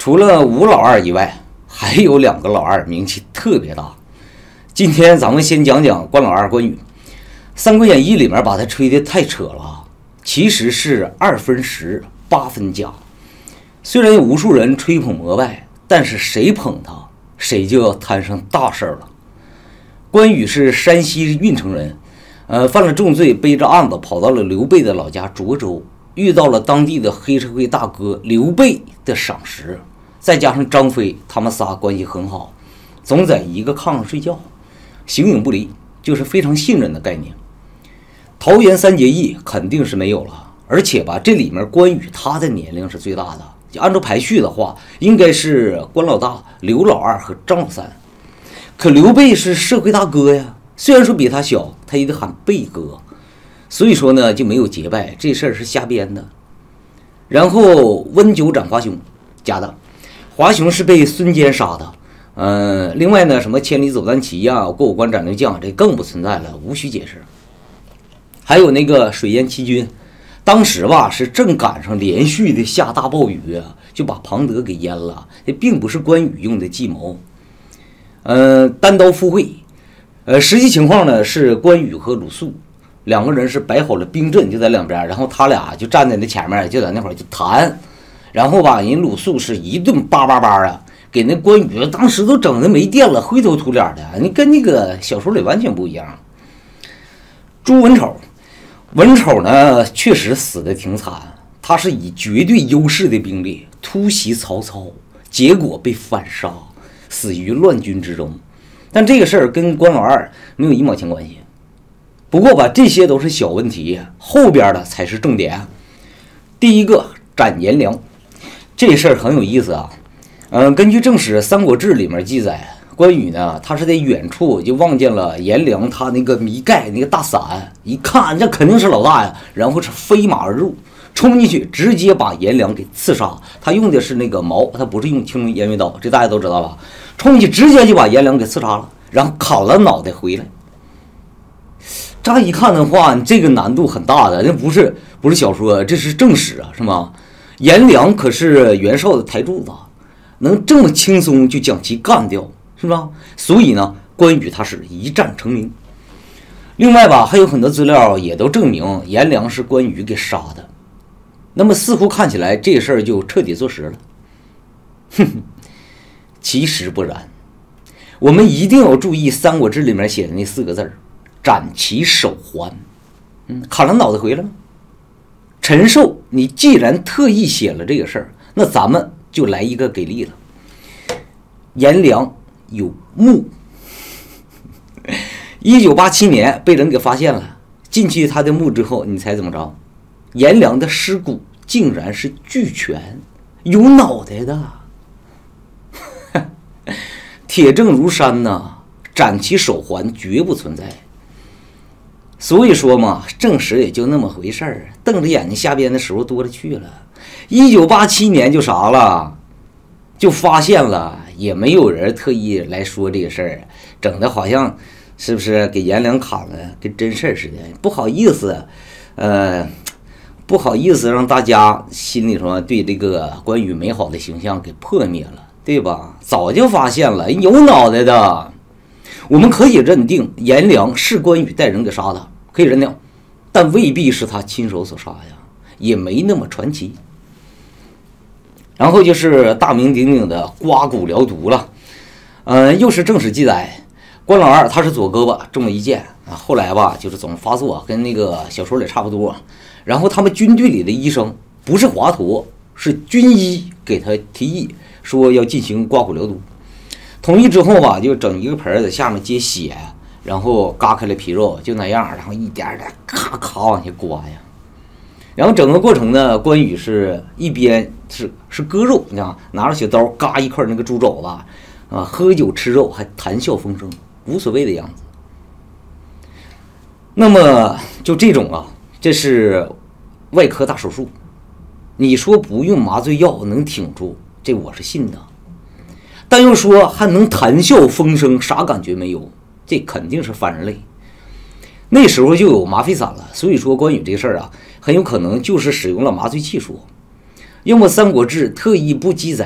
除了吴老二以外，还有2个老二名气特别大。今天咱们先讲讲关老二关羽，《三国演义》里面把他吹得太扯了，其实是2分实8分假。虽然有无数人吹捧膜拜，但是谁捧他，谁就要摊上大事了。关羽是山西运城人，犯了重罪，背着案子跑到了刘备的老家涿州，遇到了当地的黑社会大哥刘备的赏识，再加上张飞，他们仨关系很好，总在一个炕上睡觉，形影不离，就是非常信任的概念。桃园3结义肯定是没有了，而且吧，这里面关羽他的年龄是最大的，就按照排序的话，应该是关老大、刘老二和张老三。可刘备是社会大哥呀，虽然说比他小，他也得喊备哥，所以说呢就没有结拜，这事儿是瞎编的。然后温酒斩华雄，假的，华雄是被孙坚杀的。另外呢，什么千里走单骑呀、过五关斩六将，这更不存在了，无需解释。还有那个水淹七军，当时吧是正赶上连续的下大暴雨，就把庞德给淹了，这并不是关羽用的计谋。单刀赴会，实际情况呢是关羽和鲁肃2个人是摆好了兵阵，就在两边，然后他俩就站在那前面，就在那会儿就谈，然后吧，人鲁肃是一顿叭叭叭啊，给那关羽当时都整的没电了，灰头土脸的，你跟那个小说里完全不一样。诛文丑，文丑呢确实死的挺惨，他是以绝对优势的兵力突袭曹操，结果被反杀，死于乱军之中。但这个事儿跟关老二没有1毛钱关系。不过吧，这些都是小问题，后边的才是重点。第一个，斩颜良，这事儿很有意思啊。根据正史《三国志》里面记载，关羽呢，他是在远处就望见了颜良他那个迷盖那个大伞，一看这肯定是老大呀，然后是飞马而入，冲进去直接把颜良给刺杀。他用的是那个矛，他不是用青龙偃月刀，这大家都知道吧？冲进去直接就把颜良给刺杀了，然后砍了脑袋回来。乍一看的话，这个难度很大的，那不是小说，这是正史啊，是吗？颜良可是袁绍的台柱子，能这么轻松就将其干掉，是吧？所以呢，关羽他是一战成名。另外吧，还有很多资料也都证明颜良是关羽给杀的。那么似乎看起来这事儿就彻底坐实了。哼哼，其实不然。我们一定要注意《三国志》里面写的那4个字儿。斩其手环，砍了脑袋回来吗？陈寿，你既然特意写了这个事儿，那咱们就来一个给力了。颜良有墓，1987年被人给发现了，进去他的墓之后，你猜怎么着？颜良的尸骨竟然是俱全，有脑袋的，铁证如山呐，斩其手环绝不存在。所以说嘛，正史也就那么回事儿，瞪着眼睛瞎编的时候多了去了。1987年就啥了，就发现了，也没有人特意来说这个事儿，整的好像是不是给颜良砍了，跟真事儿似的，不好意思，不好意思让大家心里头对这个关羽美好的形象给破灭了，对吧？早就发现了有脑袋的。我们可以认定颜良是关羽带人给杀的，可以认定，但未必是他亲手所杀呀，也没那么传奇。然后就是大名鼎鼎的刮骨疗毒了，又是正史记载，关老二他是左胳膊中了一箭啊，后来吧就是总发作，跟那个小说里差不多。然后他们军队里的医生不是华佗，是军医给他提议说要进行刮骨疗毒。同意之后吧，就整一个盆在下面接血，然后嘎开了皮肉，就那样，然后一点点咔咔往下刮呀。然后整个过程呢，关羽是一边是割肉，你看拿着小刀嘎一块那个猪肘子啊，喝酒吃肉还谈笑风生，无所谓的样子。那么就这种啊，这是外科大手术，你说不用麻醉药能挺住，这我是信的。但又说还能谈笑风生，啥感觉没有，这肯定是反人类。那时候就有吗啡散了，所以说关羽这事儿啊，很有可能就是使用了麻醉技术。要么《三国志》特意不记载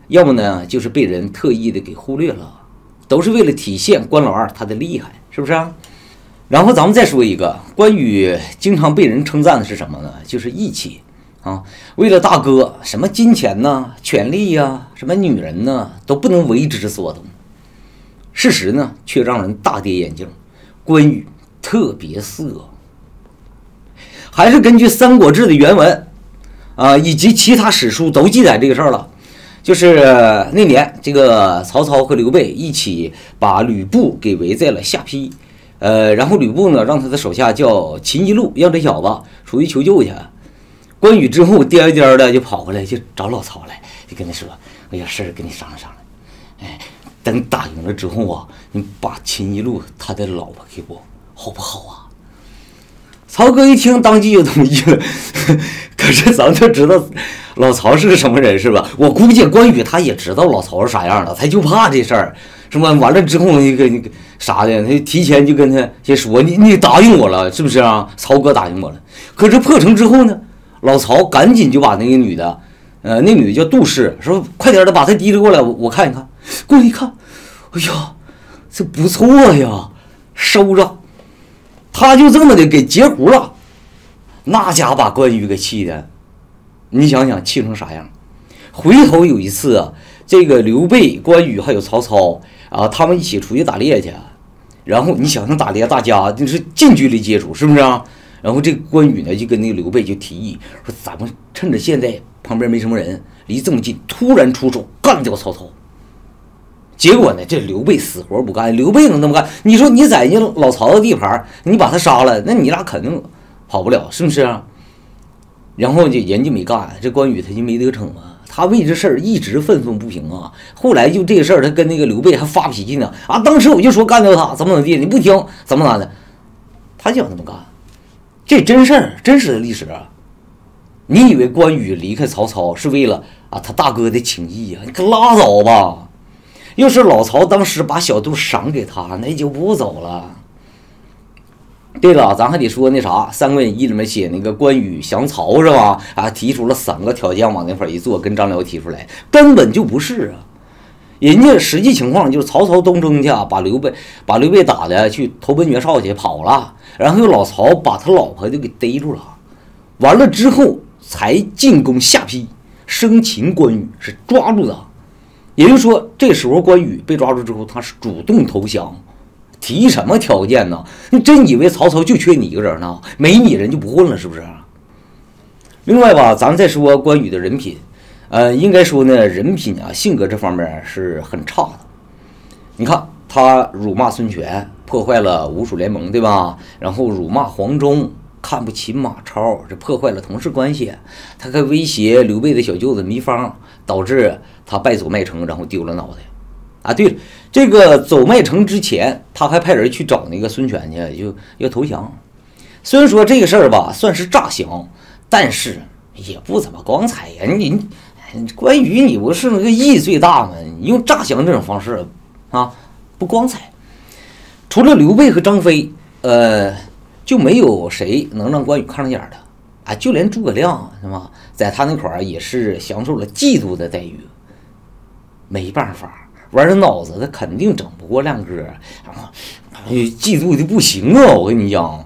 要么呢就是被人特意的给忽略了，都是为了体现关老二他的厉害，是不是啊？然后咱们再说一个，关羽经常被人称赞的是什么呢？就是义气啊！为了大哥，什么金钱呐、权力呀、什么女人呐，都不能为之所动。事实呢，却让人大跌眼镜，关羽特别色。还是根据《三国志》的原文以及其他史书都记载这个事儿了。就是那年，这个曹操和刘备一起把吕布给围在了下邳，然后吕布呢让他的手下叫秦一路，让这小子出去求救去。关羽之后颠颠的就跑过来，就找老曹来，就跟他说：“我有事跟你商量商量。等打赢了之后啊，你把秦一路他的老婆给我，好不好啊？”曹哥一听，当即就同意了。可是咱们就知道老曹是个什么人，是吧？我估计关羽他也知道老曹是啥样的，他就怕这事儿，是吧？完了之后那个啥的，他提前就跟他先说，你答应我了，是不是啊？曹哥答应我了。可是破城之后呢，老曹赶紧就把那个女的，那女的叫杜氏，说快点的把她提溜过来，我看一看。过来一看，哎呀，这不错呀，收着。他就这么的给截胡了，那家把关羽给气的，你想想气成啥样？回头有一次啊，这个刘备、关羽还有曹操啊，他们一起出去打猎去，然后你想想打猎，大家就是近距离接触，是不是啊？然后这个关羽呢就跟那个刘备就提议说，咱们趁着现在旁边没什么人，离这么近，突然出手干掉曹操。结果呢，这刘备死活不干。刘备能那么干？你说你在人家老曹的地盘，你把他杀了，那你俩肯定跑不了，是不是啊？然后人就没干，这关羽他就没得逞啊。他为这事儿一直愤愤不平啊。后来就这个事儿，他跟那个刘备还发脾气呢啊！当时我就说干掉他，怎么地，你不听，怎么的？他就想这么干，这真事儿，真实的历史啊。你以为关羽离开曹操是为了他大哥的情谊呀？你可拉倒吧！要是老曹当时把小杜赏给他，那就不走了。对了，咱还得说那啥，《三国演义》里面写那个关羽降曹是吧？提出了3个条件往那块一坐，跟张辽提出来，根本就不是啊。人家实际情况就是曹操东征去，把刘备打的去投奔袁绍去跑了，然后老曹把他老婆就给逮住了，完了之后才进攻下邳，生擒关羽，是抓住的。也就是说，这时候关羽被抓住之后，他是主动投降，提什么条件呢？你真以为曹操就缺你一个人呢？没你人就不混了，是不是？另外吧，咱们再说关羽的人品，应该说呢，人品性格这方面是很差的。你看他辱骂孙权，破坏了吴蜀联盟，对吧？然后辱骂黄忠，看不起马超，这破坏了同事关系。他还威胁刘备的小舅子糜芳，导致他败走麦城，然后丢了脑袋。对了，这个走麦城之前，他还派人去找那个孙权去，就要投降。虽然说这个事儿吧算是诈降，但是也不怎么光彩呀。你关羽你不是那个义最大吗？你用诈降这种方式不光彩。除了刘备和张飞，就没有谁能让关羽看上眼的就连诸葛亮是吧，在他那块儿也是享受了嫉妒的待遇。没办法，玩着脑子他肯定整不过亮哥，嫉妒的不行啊！我跟你讲。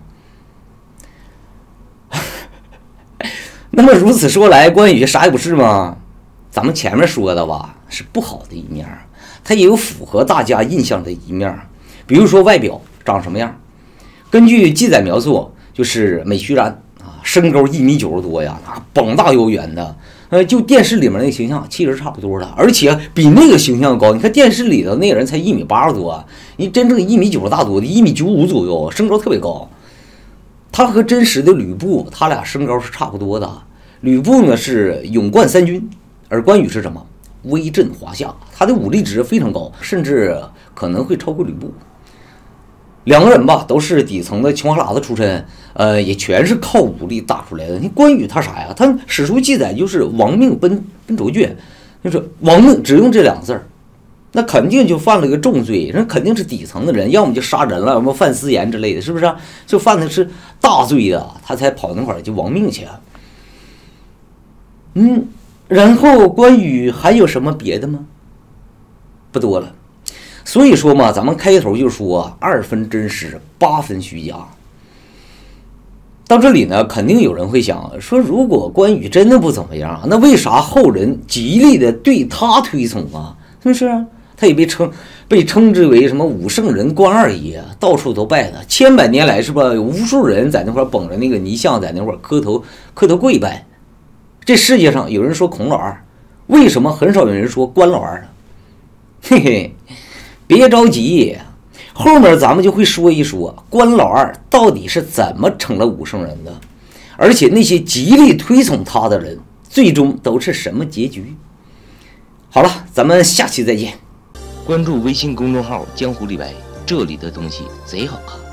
那么如此说来，关羽啥也不是吗？咱们前面说的吧，是不好的一面，他也有符合大家印象的一面。比如说外表长什么样，根据记载描述，就是美须髯身高1.90米多呀，膀大腰圆的。就电视里面那个形象其实差不多的，而且比那个形象高。你看电视里的那个人才1.80米多，你真正1.90米大多的1.95米左右，身高特别高。他和真实的吕布，他俩身高是差不多的。吕布呢是勇冠3军，而关羽是什么？威震华夏，他的武力值非常高，甚至可能会超过吕布。两个人吧都是底层的穷哈喇子出身，也全是靠武力打出来的。你关羽他啥呀？他史书记载就是亡命奔卓郡，就是亡命只用这2个字儿，那肯定就犯了个重罪，人肯定是底层的人，要么就杀人了，要么犯私盐之类的，是不是就犯的是大罪的，他才跑那块儿就亡命去。 然后关羽还有什么别的吗？不多了。所以说嘛，咱们开头就说2分真实，8分虚假。到这里呢，肯定有人会想说，如果关羽真的不怎么样，那为啥后人极力的对他推崇啊？是不是？他也被称之为什么武圣人关二爷，到处都拜他，千百年来是吧？有无数人在那块捧着那个泥像，在那块磕头跪拜。这世界上有人说孔老二，为什么很少有人说关老二呢？嘿嘿，别着急，后面咱们就会说一说关老二到底是怎么成了武圣人的，而且那些极力推崇他的人，最终都是什么结局。好了，咱们下期再见。 关注微信公众号江湖李白，这里的东西贼好看。